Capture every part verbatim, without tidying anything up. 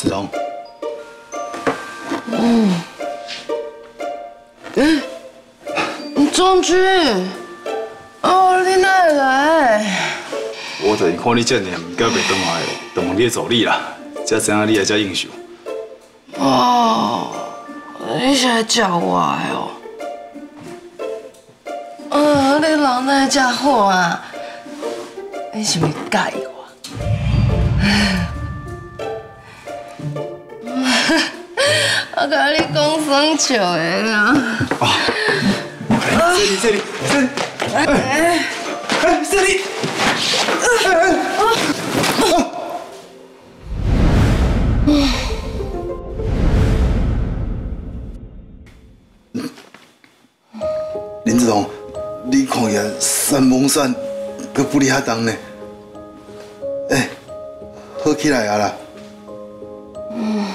子龙。 嗯。嗯。中军，哦，你哪会来？ 我就是看你这念，该袂转来，就问你助理啦，才知影你会遮应酬。 哦，你是来找我的哦？嗯，你人哪会遮好啊？你是毋是介意我？我甲你讲生笑的啦。哦， 这里这里这里，哎哎，这里。林子龙，你看呀，山蒙山，阁不离遐重呢。哎，好起来啊啦。 嗯，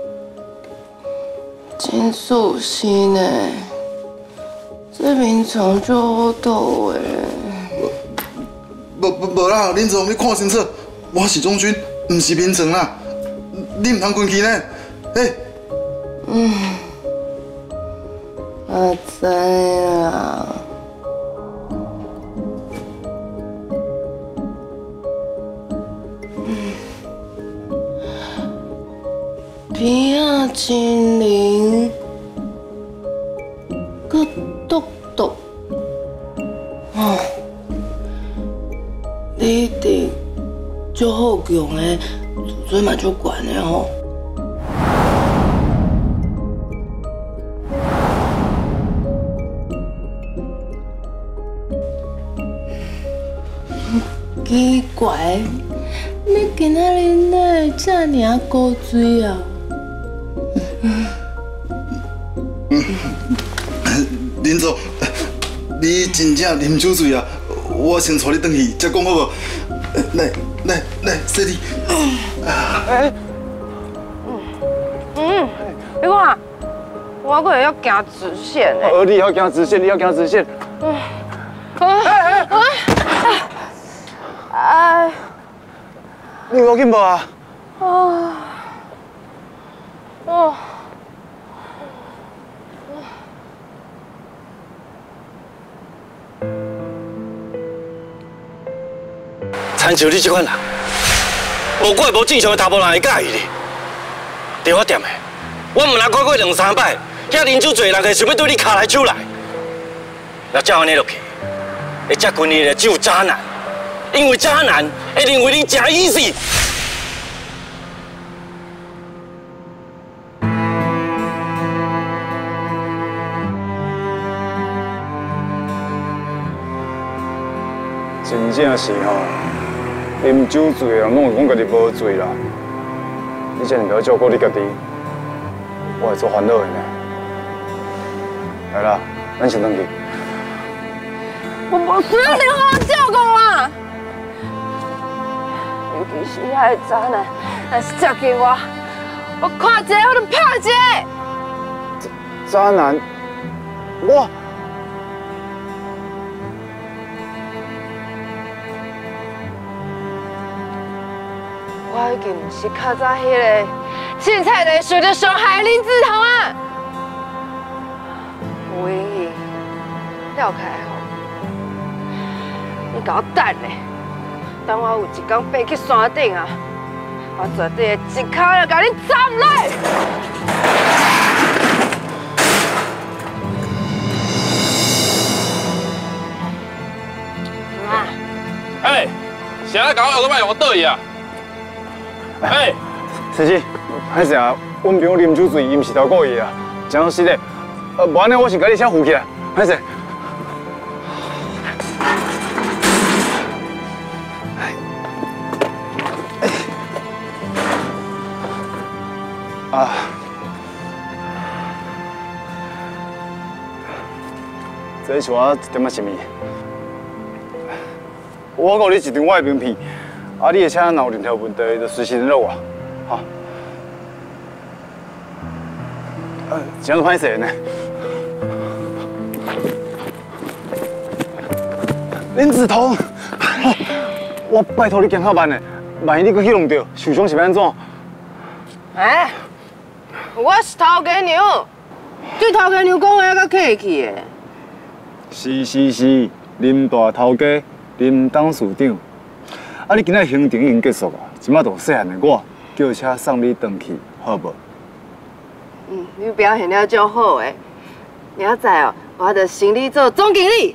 真舒心呢。这平常就好倒诶。无无无啦，林子龙，你看清楚，我是总军，唔是平常啦。你唔通滚去呢？哎。嗯。我知啦。嗯。边啊，精灵，个嘟嘟，哦，你一定足好强的，自尊嘛足悬的吼。奇怪，你今仔日哪会这尔古锥啊？林总，你真正啉酒醉啊！我先带你回去，再讲好无？来来来，小弟。哎， 嗯嗯，你看，我可要行直线呢。 哦，你要行直线，你要行直线。嗯。哎哎哎！哎，你有要紧无啊？啊，哦。 参照你这款人，无怪无正常的查甫人会介意你。伫我店的，我毋若看过两三摆，遐啉酒醉人会想要对你卡来手来。若照安尼落去，会接近你的只有渣男，因为渣男会认为你真 easy。 真正是吼。啉酒醉啊，拢会讲家己无醉啦。你真唔要照顾你家己，我会做烦恼的呢。来啦，咱先回去。 我无需要你好好照顾我，尤其是遐个渣男，若是接近我，我看一个我就拍一个。 渣男，我。 我已经唔是较早迄个凊彩地想着伤害林志彤啊！有英语了开后，你甲我等咧，等我有一天爬去山顶啊，我绝对会一脚就甲你斩落！妈， 哎，谁来搞我后头摆我倒去啊？哎， 司机，歹势啊，阮朋友啉酒醉，伊毋是头故意啊，真好失礼。呃，无安尼，我先甲你先扶起来，歹势。啊，这是我一点仔什么？我给你一张我的名片。啊！你的车若有任何问题，就随时联络我，哈。呃，真是歹势呢。林子彤，我拜托你行较慢的，万一你搁去弄着，受伤是要安怎？ 哎，我是头家娘，对头家娘讲话较客气的。 是是是，林大头家，林董事长。啊，你今仔行程已经结束啊，即摆就细汉的我叫车送你回去，好无？ 嗯，你表现了足好诶。明仔载哦，我着升你做总经理。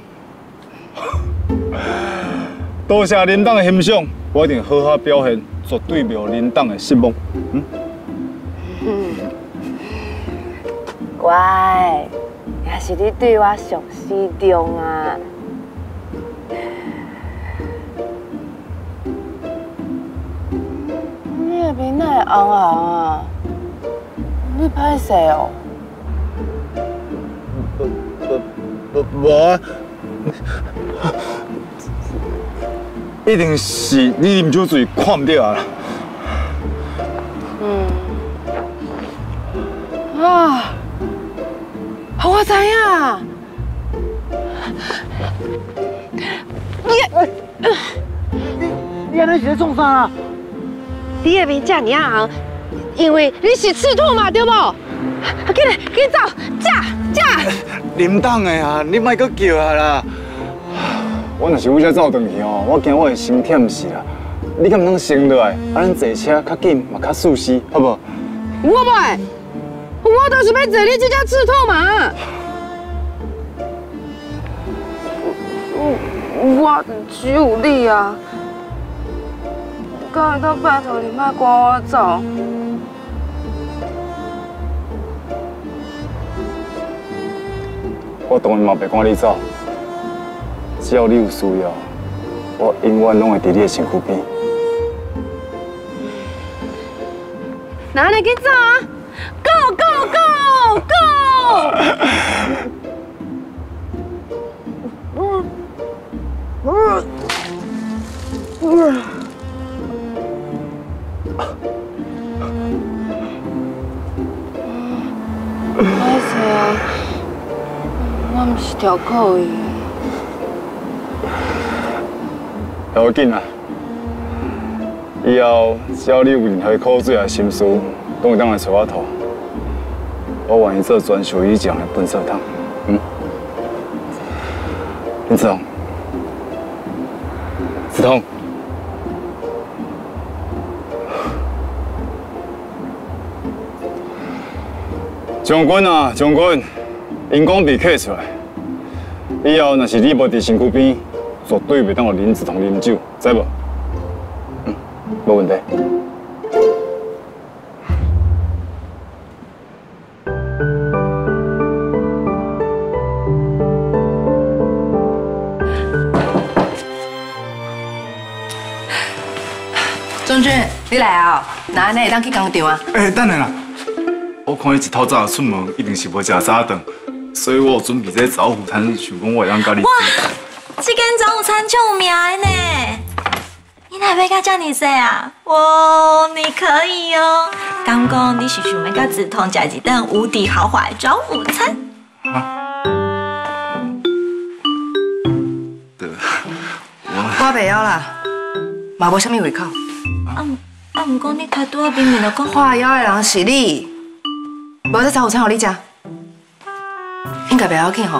多谢林董的欣赏，我一定好好表现，绝对袂让林董的失望。嗯。 嗯。乖，也是你对我上始终啊。你的面哪会红红啊？你歹势哦？ 无无啊，一定是你啉酒醉看唔到啊！ 嗯。啊，我知影。你你你安尼是咧创啥啊？ 你的面这么红，因为你是赤兔嘛，对不？紧来，紧走，驾驾！ 林董的啊，你莫搁叫啊啦！我若是要才走转去哦，我惊我会心忝死啦。你敢唔通升落来？啊，咱坐车较紧嘛较舒适，好无？ 我袂，我就是要坐你这只赤兔马。我只有你啊！敢会当拜托你莫赶我走？ 我当然嘛袂赶你走，只要你有需要，我永远拢会伫你的身躯边。 那安尼紧走啊 ！Go go go go！ 歹势啊，我毋是调口语。 不要紧啦，以后只要你有任何苦水啊心事，都会当来找我讨。我愿意做专属于这样的笨色汤，嗯。林子彤，子彤。 将军啊，将军，因讲被客出来，以后若是你无伫身躯边，绝对袂当互林子彤啉酒，知无？嗯，无问题。 将军，你来啊？那安尼会当去工厂啊？ 哎，等下啦。 我看你一透早出门，一定是无食早顿，所以我有准备这早午餐，想讲我会当甲你。 哇，这间早午餐就有名的呢！你哪要甲这么细啊？哇，你可以哦。刚讲你是想要甲子彤食一顿无敌豪华的早午餐？ 啊？对，我我袂晓啦，嘛无啥物胃口。 啊啊！唔过你头拄仔明明就讲画腰的人是你。 无这早午餐互你食，应该袂要紧吼。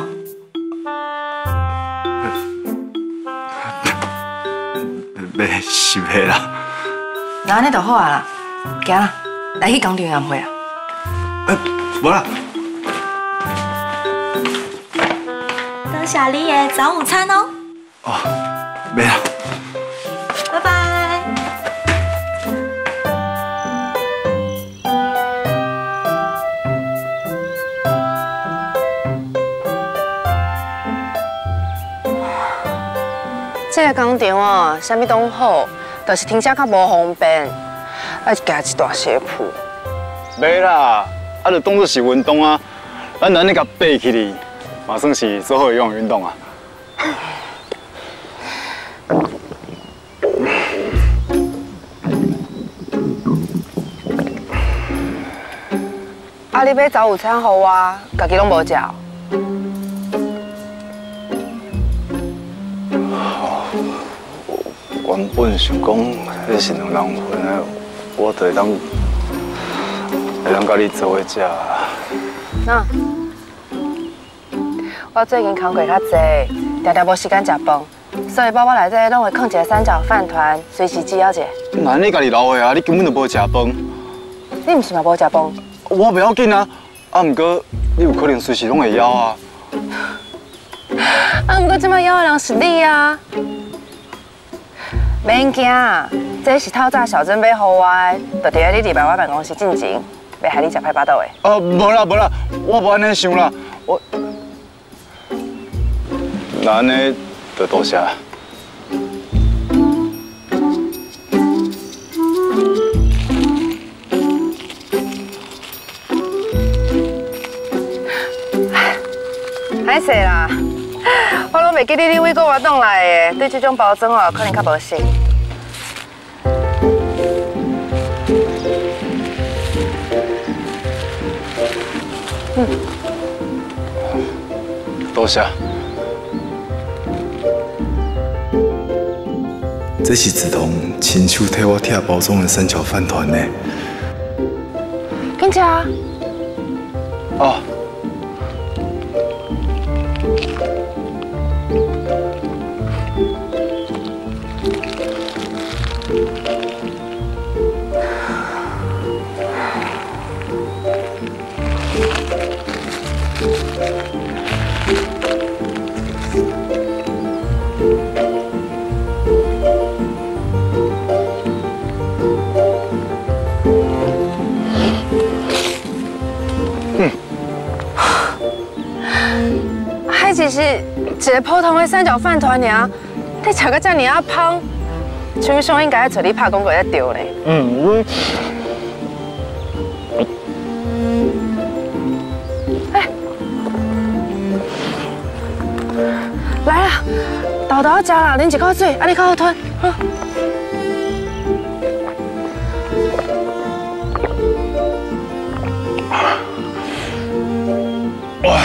袂是袂啦。 那安尼就好啊啦，行啦，来去工厂宴会啊。 呃，无啦。 多谢你的早午餐哦。 哦，袂啦。 拜拜。 这个工厂哦，啥物拢好，就是停车较无方便，要加一大斜坡。 袂啦，啊，就当作是运动啊，咱安尼甲爬起哩，嘛算是做好有氧运动啊。 啊，你买早午餐互我，家己拢无食。 原本想讲，迄是两人份的，我就会当会当甲你做伙食。 那我最近工作较济，常常无时间食饭，所以包包内底拢会放一个三角饭团，随时只要者。 那你家己留的啊，你根本就无食饭。 你毋是嘛无食饭？ 我袂要紧啊，啊，毋过你有可能随时拢会枵啊。 啊，毋过即摆枵的人是你啊。免惊，这是透早小珍买互我的，就伫咧你礼拜我办公室进前，袂害你食歹巴肚的。 啊，无啦无啦，我无安尼想啦，我那安尼就多谢。歹势啦，我拢袂记得你为国活动来的，对这种包装哦，可能较无熟。嗯，多谢。 这是梓潼亲手替我拆包装的三角饭团呢。 紧吃啊！ 哦。 还只是一个普通的三角饭团尔，你吃个遮尔啊芳，厂商应该找你拍广告才对呢。 嗯。 哎，来啦，豆豆食啦，啉一口水，安尼较好吞。嗯。 哇！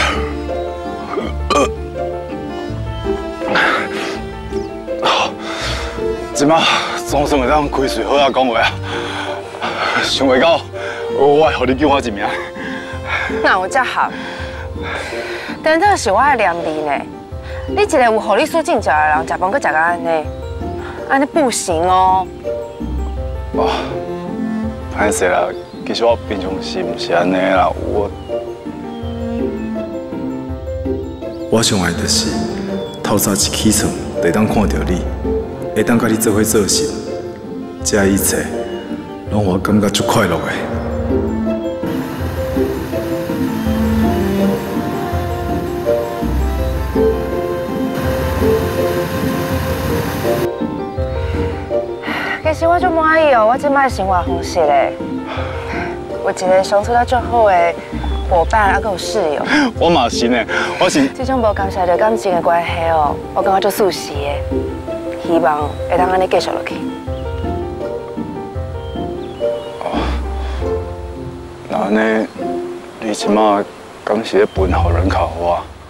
即马总算会当开嘴好啊讲话啊，想袂到我会互你叫我一名。 那有遮好，但这是我的良利呢。你一个有互你输进食的人，食饭搁食到安尼，安尼不行哦。 哦，歹势啦，其实我平常是毋是安尼啦，我我上爱就是透早一起床，就会当看到你，会当甲你做伙做事，这一切拢我感觉足快乐的。 其实我足满意哦，我即摆生活方式嘞，有一个相处得足好的伙伴，还佫有室友。 我嘛是呢，我是这种无感谢着感情的关系哦，我感觉足舒适的，希望会当安尼继续落去。 哦，那安尼，你即马敢是咧分互人靠我？